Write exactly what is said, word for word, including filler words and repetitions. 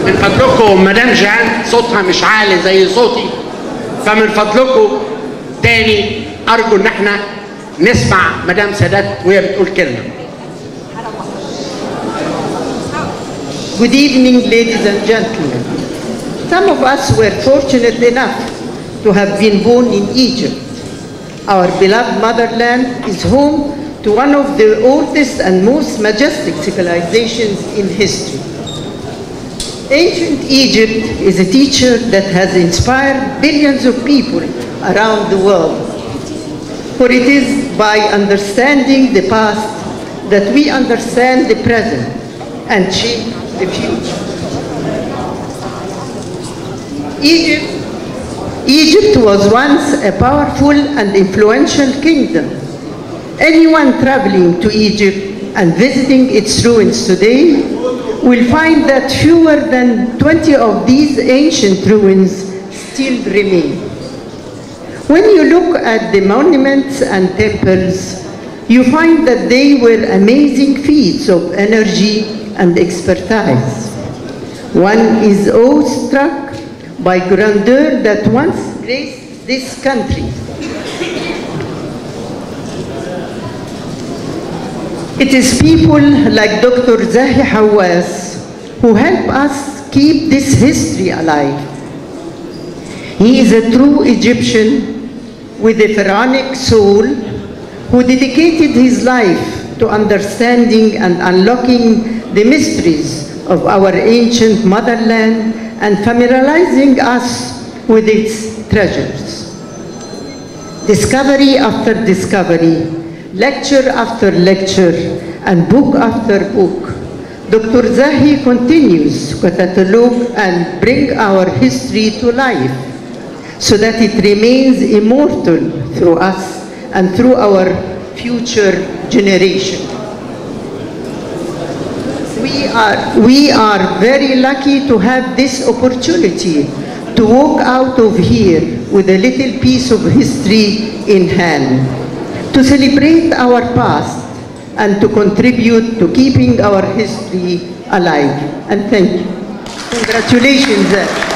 من فضلكم مدام جان صوتها مش عالي زي صوتي، فمن فضلكم تاني ارجو ان احنا نسمع مدام سادات وهي بتقول كلمه. Good evening, ladies and gentlemen. Some of us were fortunate enough to have been born in Egypt. Our beloved motherland is home to one of the oldest and most majestic civilizations in history. Ancient Egypt is a teacher that has inspired billions of people around the world. For it is by understanding the past that we understand the present and shape the future. Egypt, Egypt was once a powerful and influential kingdom. Anyone traveling to Egypt and visiting its ruins today will find that fewer than twenty of these ancient ruins still remain. When you look at the monuments and temples, you find that they were amazing feats of energy and expertise. One is awestruck by grandeur that once graced this country. It is people like Doctor Zahi Hawass who help us keep this history alive. He is a true Egyptian with a pharaonic soul who dedicated his life to understanding and unlocking the mysteries of our ancient motherland and familiarizing us with its treasures. Discovery after discovery, lecture after lecture, and book after book, Doctor Zahi continues to catalog and bring our history to life so that it remains immortal through us and through our future generation. We are, we are very lucky to have this opportunity to walk out of here with a little piece of history in hand, to celebrate our past and to contribute to keeping our history alive. And thank you. Congratulations.